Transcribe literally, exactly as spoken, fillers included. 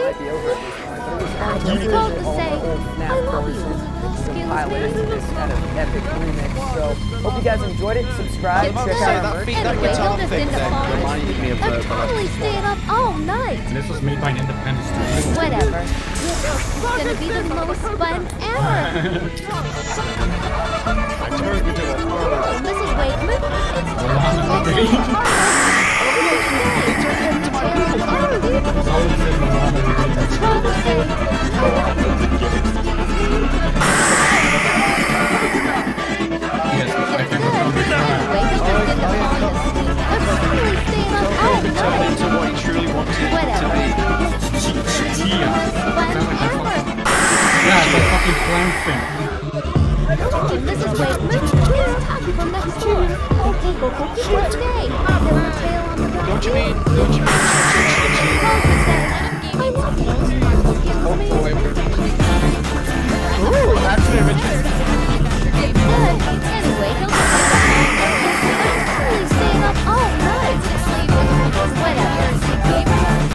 might be over at this point, but it was fun to Just called to revisit all say, the old I Fnaht love you. versions and Excuse compile it into me. this kind of epic remix. So, hope you guys enjoyed it. Subscribe, It's check not. out our merch. That Anyway, guitar Hilda's thing into then falling reminded me of asleep. the- I'm totally staying up all night. And this was made by an independent studio. Whatever. It's gonna be the most fun ever. I turned into a horror. Oh, Missus Wakeman, it's Well, I'm hungry. It's always been the one that we did. Trying to say, Yes, I it's can good. remember that. Anyway, Hilda's into falling asleep. I'm totally staying up all Turn night. into what he truly wanted it to Whatever. be. Tia. Fun Sound like a ever. fucking... Yeah, it's a fucking clown thing. Hey, Missus Wakeman, it's Tuck from next door. Okay, go cook your birthday. There's a tail on the back. Don't you mean